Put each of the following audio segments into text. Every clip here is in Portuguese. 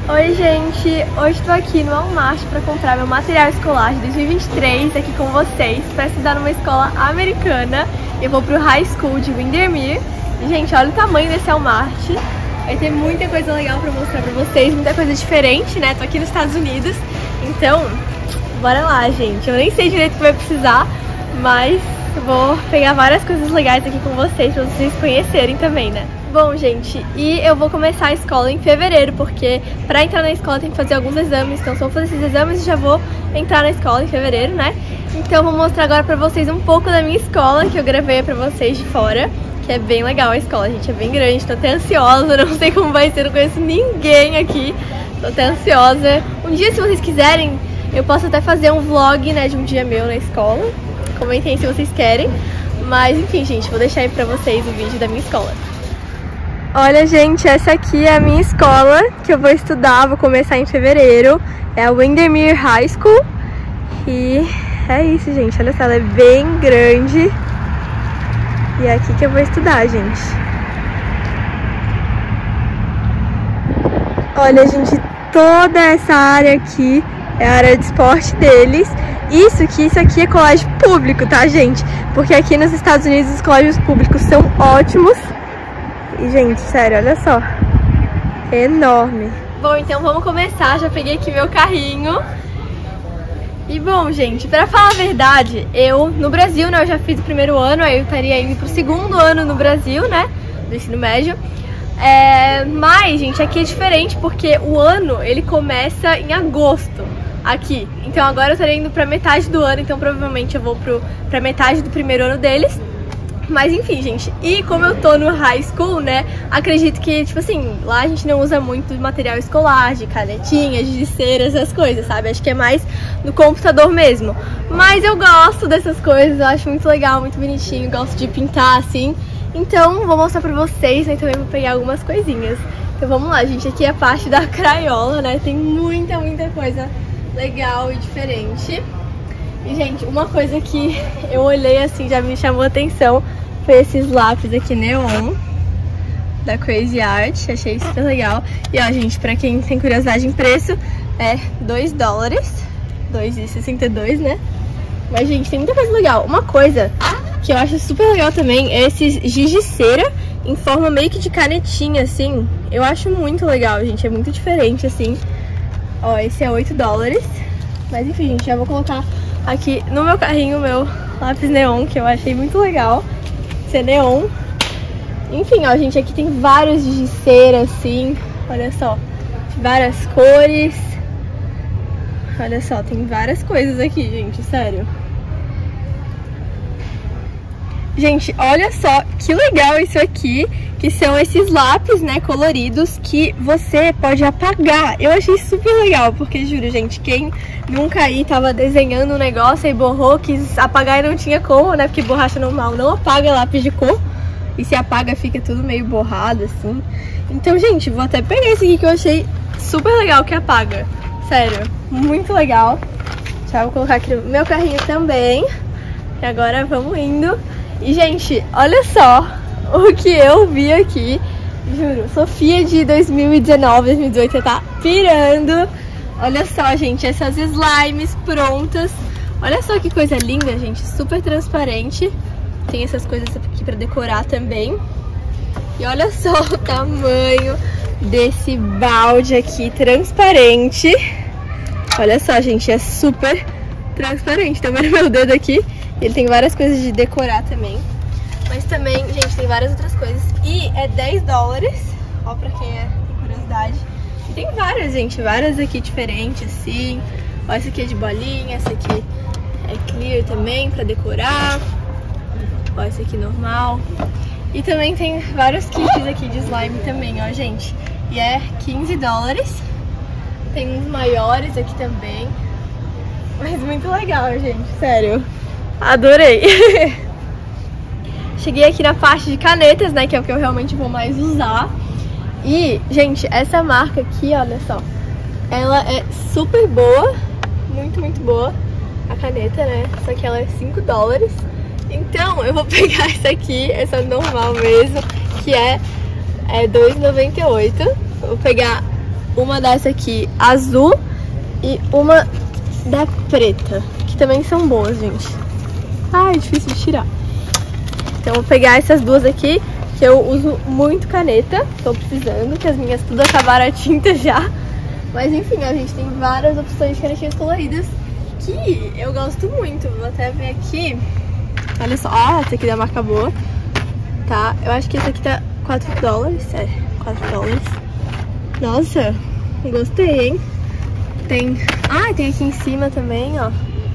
Oi gente, hoje estou aqui no Walmart para comprar meu material escolar de 2023 aqui com vocês para estudar numa escola americana. Eu vou pro High School de Windermere e gente, olha o tamanho desse Walmart. Vai ter muita coisa legal para mostrar para vocês, muita coisa diferente, né? Tô aqui nos Estados Unidos, então bora lá gente. Eu nem sei direito o que vai precisar, mas vou pegar várias coisas legais aqui com vocês para vocês conhecerem também, né? Bom, gente, e eu vou começar a escola em fevereiro, porque pra entrar na escola tem que fazer alguns exames, então só vou fazer esses exames e já vou entrar na escola em fevereiro, né? Então vou mostrar agora pra vocês um pouco da minha escola, que eu gravei pra vocês de fora, que é bem legal a escola, gente, é bem grande, tô até ansiosa, não sei como vai ser, não conheço ninguém aqui, tô até ansiosa. Um dia, se vocês quiserem, eu posso até fazer um vlog, né, de um dia meu na escola, comentem se vocês querem, mas enfim, gente, vou deixar aí pra vocês o vídeo da minha escola. Olha, gente, essa aqui é a minha escola, que eu vou estudar, vou começar em fevereiro. É a Windermere High School. E é isso, gente. Olha só, ela é bem grande. E é aqui que eu vou estudar, gente. Olha, gente, toda essa área aqui é a área de esporte deles. Isso aqui é colégio público, tá, gente? Porque aqui nos Estados Unidos os colégios públicos são ótimos. E, gente, sério, olha só. É enorme. Bom, então vamos começar. Já peguei aqui meu carrinho. E, bom, gente, pra falar a verdade, no Brasil, né, eu já fiz o primeiro ano, aí eu estaria indo pro segundo ano no Brasil, né, do ensino médio. Mas, gente, aqui é diferente porque o ano, ele começa em agosto aqui. Então agora eu estaria indo pra metade do ano, então provavelmente eu vou pra metade do primeiro ano deles. Mas enfim, gente, e como eu tô no high school, né, acredito que, tipo assim, lá a gente não usa muito material escolar, de canetinha, de cera, essas coisas, sabe? Acho que é mais no computador mesmo. Mas eu gosto dessas coisas, eu acho muito legal, muito bonitinho, gosto de pintar, assim. Então, vou mostrar pra vocês, né, também vou pegar algumas coisinhas. Então vamos lá, gente, aqui é a parte da crayola, né, tem muita coisa legal e diferente. E, gente, uma coisa que eu olhei assim, já me chamou a atenção, foi esses lápis aqui neon da Crazy Art, achei super legal. E ó, gente, pra quem tem curiosidade em preço, é $2, 2,62, né? Mas, gente, tem muita coisa legal. Uma coisa que eu acho super legal também é esses giz de cera em forma meio que de canetinha, assim. Eu acho muito legal, gente, é muito diferente, assim. Ó, esse é $8. Mas, enfim, gente, já vou colocar aqui no meu carrinho o meu lápis neon, que eu achei muito legal ser neon. Enfim, ó, gente, aqui tem vários de cera, assim, olha só, várias cores. Olha só, tem várias coisas aqui, gente, sério. Gente, olha só que legal isso aqui, que são esses lápis, né, coloridos que você pode apagar. Eu achei super legal, porque juro, gente, quem nunca aí tava desenhando um negócio e borrou, quis apagar e não tinha como, né, porque borracha normal não apaga lápis de cor. E se apaga fica tudo meio borrado, assim. Então, gente, vou até pegar esse aqui que eu achei super legal que apaga. Sério, muito legal. Já vou colocar aqui no meu carrinho também. E agora vamos indo. E, gente, olha só o que eu vi aqui. Juro, Sofia de 2019, 2018, você tá pirando. Olha só, gente, essas slimes prontas. Olha só que coisa linda, gente, super transparente. Tem essas coisas aqui pra decorar também. E olha só o tamanho desse balde aqui, transparente. Olha só, gente, é super transparente. Tá vendo meu dedo aqui? Ele tem várias coisas de decorar também. Mas também, gente, tem várias outras coisas. E é $10, ó, pra quem tem curiosidade. E tem várias, gente, várias aqui diferentes, assim. Ó, essa aqui é de bolinha, essa aqui é clear também, pra decorar. Ó, esse aqui normal. E também tem vários kits aqui de slime também, ó, gente. E é $15. Tem uns maiores aqui também. Mas muito legal, gente, sério. Adorei! Cheguei aqui na parte de canetas, né, que é o que eu realmente vou mais usar. E, gente, essa marca aqui, olha só, ela é super boa, muito boa, a caneta, né, só que ela é $5. Então, eu vou pegar essa aqui, essa normal mesmo, que é R$2,98. Vou pegar uma dessa aqui azul e uma da preta, que também são boas, gente. Ai, difícil de tirar. Então eu vou pegar essas duas aqui, que eu uso muito caneta, tô precisando, que as minhas tudo acabaram a tinta já. Mas enfim, a gente tem várias opções de canetinhas coloridas que eu gosto muito. Vou até ver aqui. Olha só, essa aqui da marca boa, tá? Eu acho que essa aqui tá $4, é, $4. Nossa, gostei, hein? Tem, tem aqui em cima também, ó.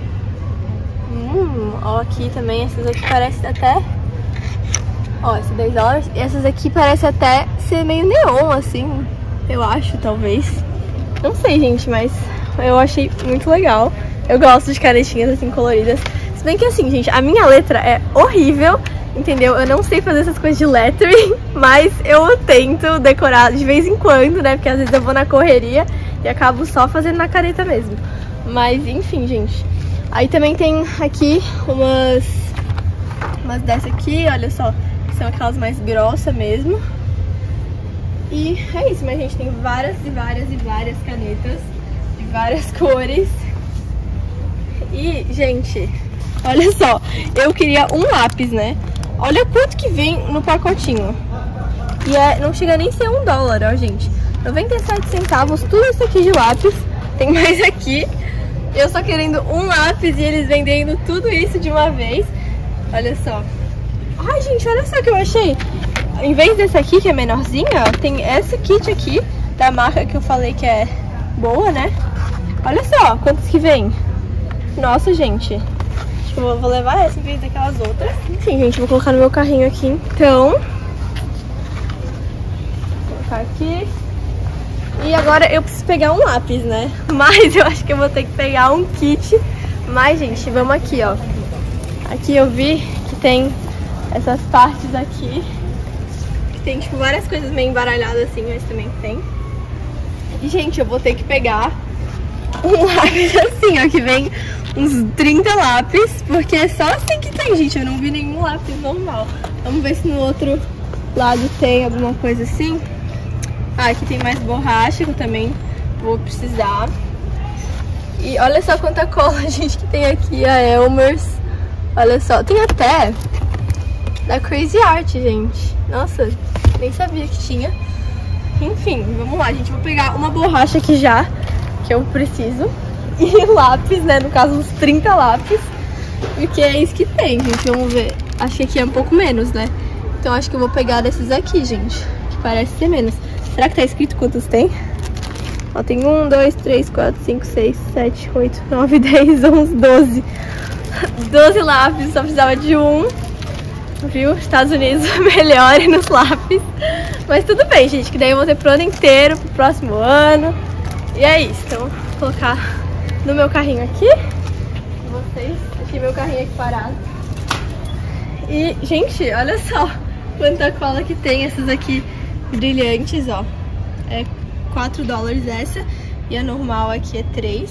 Ó, aqui também, essas aqui parecem até, ó, esse $10. E essas aqui parecem até ser meio neon, assim, eu acho, talvez. Não sei, gente, mas eu achei muito legal. Eu gosto de canetinhas assim coloridas. Se bem que assim, gente, a minha letra é horrível, entendeu? Eu não sei fazer essas coisas de lettering, mas eu tento decorar de vez em quando, né? Porque às vezes eu vou na correria e acabo só fazendo na caneta mesmo. Mas enfim, gente. Aí também tem aqui umas dessa aqui, olha só. São aquelas mais grossas mesmo. E é isso, mas a gente tem várias e várias e várias canetas de várias cores. E, gente, olha só, eu queria um lápis, né? Olha quanto que vem no pacotinho. E não chega nem a ser $1, ó, gente. 97 centavos, tudo isso aqui de lápis. Tem mais aqui. Eu só querendo um lápis e eles vendendo tudo isso de uma vez. Olha só. Ai, gente, olha só o que eu achei. Em vez dessa aqui, que é menorzinha, ó, tem essa kit aqui, da marca que eu falei que é boa, né? Olha só quantos que vem. Nossa, gente. Acho que eu vou levar essa em vez daquelas outras. Enfim, gente, vou colocar no meu carrinho aqui, então. Vou colocar aqui. E agora eu preciso pegar um lápis, né? Mas eu acho que eu vou ter que pegar um kit. Mas, gente, vamos aqui, ó. Aqui eu vi que tem essas partes aqui. Que tem, tipo, várias coisas meio embaralhadas assim, mas também tem. E, gente, eu vou ter que pegar um lápis assim, ó, que vem uns 30 lápis, porque é só assim que tem, gente. Eu não vi nenhum lápis normal. Vamos ver se no outro lado tem alguma coisa assim. Ah, aqui tem mais borracha, que eu também vou precisar. E olha só quanta cola, gente, que tem aqui, a Elmer's. Olha só, tem até da Crazy Art, gente. Nossa, nem sabia que tinha. Enfim, vamos lá, gente. Vou pegar uma borracha aqui já, que eu preciso. E lápis, né? No caso, uns 30 lápis. Porque é isso que tem, gente. Vamos ver. Acho que aqui é um pouco menos, né? Então acho que eu vou pegar desses aqui, gente. Que parece ser menos. Será que tá escrito quantos tem? Ó, tem 1, 2, 3, 4, 5, 6, 7, 8, 9, 10, 11, 12. 12 lápis, só precisava de um. Viu? Estados Unidos melhore nos lápis. Mas tudo bem, gente, que daí eu vou ter pro ano inteiro, pro próximo ano. E é isso, então vou colocar no meu carrinho aqui. Vocês, aqui meu carrinho aqui parado. E, gente, olha só quanta cola que tem. Essas aqui brilhantes, ó. É $4 essa. E a normal aqui é $3.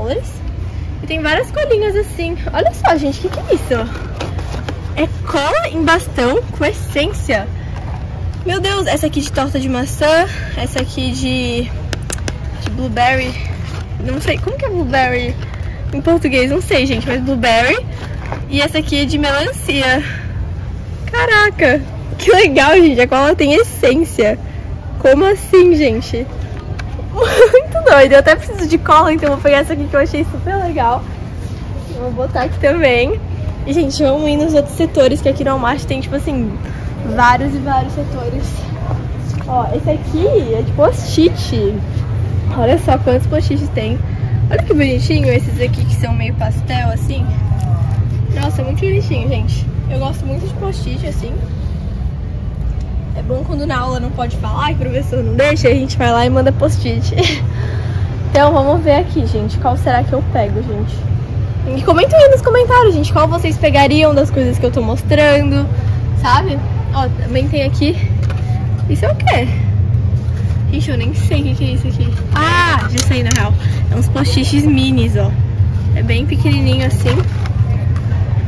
E tem várias colinhas assim. Olha só, gente, o que é isso? É cola em bastão com essência. Meu Deus, essa aqui de torta de maçã. Essa aqui de blueberry. Não sei, como que é blueberry em português? Não sei, gente, mas blueberry. E essa aqui é de melancia. Caraca, que legal, gente. A cola tem essência. Como assim, gente? Muito doido. Eu até preciso de cola, então vou pegar essa aqui que eu achei super legal. Eu vou botar aqui também. E, gente, vamos ir nos outros setores, que aqui no Walmart tem, tipo assim, vários e vários setores. Ó, esse aqui é de post-it. Olha só quantos post-its tem. Olha que bonitinho esses aqui que são meio pastel, assim. Nossa, muito bonitinho, gente. Eu gosto muito de post-it, assim. É bom quando na aula não pode falar, que o professor não deixa, a gente vai lá e manda post-it. Então, vamos ver aqui, gente. Qual será que eu pego, gente? E comentem aí nos comentários, gente, qual vocês pegariam das coisas que eu tô mostrando, sabe? Ó, também tem aqui. Isso é o quê? Gente, eu nem sei o que é isso aqui. Ah, já sei, na real. É uns post-its minis, ó. É bem pequenininho assim.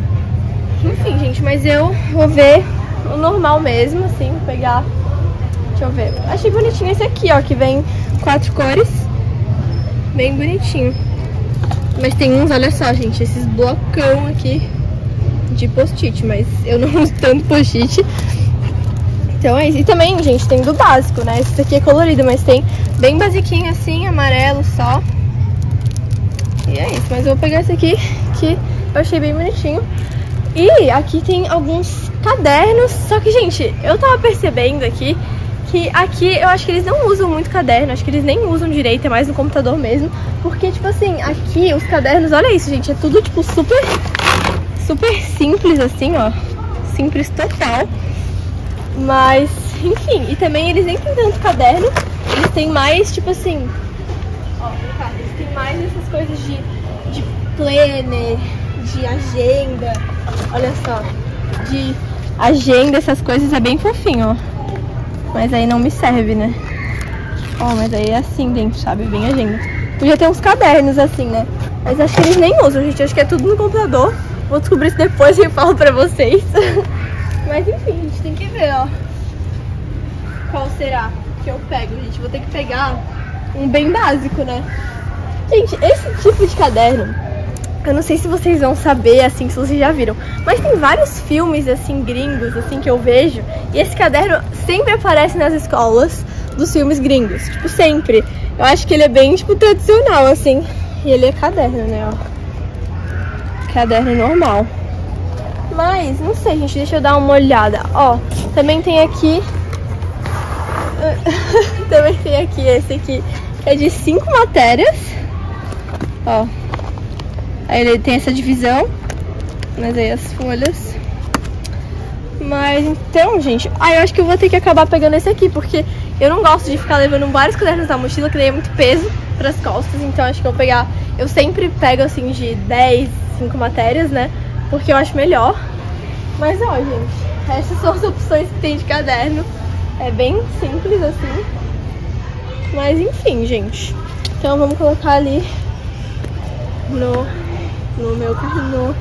Enfim, gente, mas eu vou ver o normal mesmo, assim. Vou pegar, Deixa eu ver. Achei bonitinho esse aqui, ó, que vem 4 cores. Bem bonitinho. Mas tem uns, olha só, gente, esses blocão aqui de post-it, mas eu não uso tanto post-it. Então é isso. E também, gente, tem do básico, né? Esse aqui é colorido, mas tem bem basiquinho assim, amarelo só. E é isso. Mas eu vou pegar esse aqui, que eu achei bem bonitinho. E aqui tem alguns cadernos. Só que, gente, eu tava percebendo aqui que aqui eu acho que eles não usam muito caderno. Acho que eles nem usam direito, é mais no computador mesmo. Porque, tipo assim, aqui os cadernos, olha isso, gente. É tudo, tipo, super simples assim, ó. Simples total. Mas, enfim, e também eles nem tem tanto caderno. Eles têm mais, tipo assim, ó, eles têm mais essas coisas de planner, de agenda. Olha só, de agenda, essas coisas, é bem fofinho, ó. Mas aí não me serve, né? Ó, mas aí é assim dentro, sabe? Bem agenda. Podia ter uns cadernos assim, né? Mas acho que eles nem usam, gente. Acho que é tudo no computador. Vou descobrir isso depois e eu falo pra vocês. Mas enfim, a gente tem que ver, ó. Qual será que eu pego, gente? Vou ter que pegar um bem básico, né? Gente, esse tipo de caderno, eu não sei se vocês vão saber, assim, se vocês já viram, mas tem vários filmes, assim, gringos, assim, que eu vejo. E esse caderno sempre aparece nas escolas dos filmes gringos. Tipo, sempre. Eu acho que ele é bem, tipo, tradicional, assim. E ele é caderno, né, ó. Caderno normal. Mas, não sei, gente, deixa eu dar uma olhada. Ó, também tem aqui... também tem aqui esse aqui, que é de 5 matérias. Ó. Aí ele tem essa divisão. Mas aí as folhas. Mas, então, gente... eu acho que eu vou ter que acabar pegando esse aqui, porque eu não gosto de ficar levando vários cadernos na mochila, que daí é muito peso pras costas. Então, acho que eu vou pegar... Eu sempre pego, assim, de 10, 5 matérias, né? Porque eu acho melhor. Mas, ó, gente, essas são as opções que tem de caderno. É bem simples, assim. Mas, enfim, gente. Então, vamos colocar ali no meu carrinho.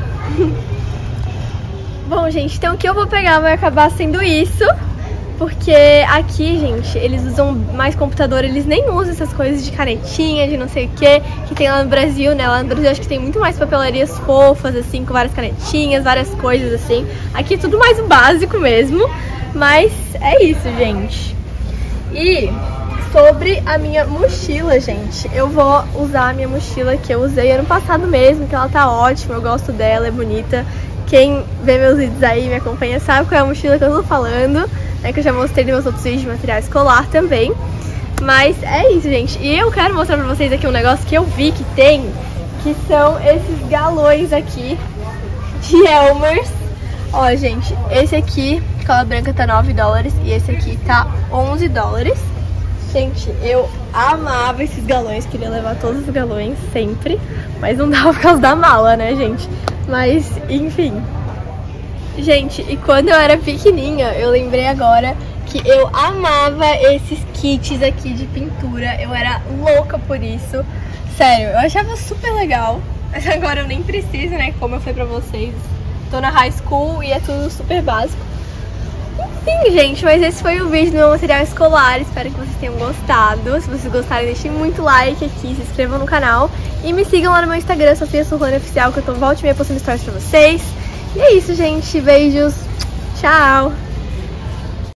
Bom, gente, então o que eu vou pegar vai acabar sendo isso. Porque aqui, gente, eles usam mais computador, eles nem usam essas coisas de canetinha, de não sei o que tem lá no Brasil, né? Lá no Brasil acho que tem muito mais papelarias fofas, assim, com várias canetinhas, várias coisas, assim. Aqui é tudo mais o básico mesmo, mas é isso, gente. E sobre a minha mochila, gente, eu vou usar a minha mochila que eu usei ano passado mesmo, que ela tá ótima, eu gosto dela, é bonita. Quem vê meus vídeos aí, me acompanha, sabe qual é a mochila que eu tô falando. É que eu já mostrei nos meus outros vídeos de material escolar também. Mas é isso, gente. E eu quero mostrar pra vocês aqui um negócio que eu vi que tem, que são esses galões aqui de Elmer's. Ó, gente, esse aqui, cola branca, tá 9 dólares e esse aqui tá 11 dólares. Gente, eu amava esses galões, queria levar todos os galões sempre, mas não dava por causa da mala, né, gente? Mas, enfim. Gente, e quando eu era pequenininha, eu lembrei agora que eu amava esses kits aqui de pintura. Eu era louca por isso. Sério, eu achava super legal. Mas agora eu nem preciso, né? Como eu falei pra vocês, tô na high school e é tudo super básico. Enfim, gente, mas esse foi o vídeo do meu material escolar. Espero que vocês tenham gostado. Se vocês gostarem, deixem muito like aqui, se inscrevam no canal e me sigam lá no meu Instagram, Sofia Surlane Oficial, que eu tô volta e meia postando stories pra vocês. E é isso, gente. Beijos. Tchau.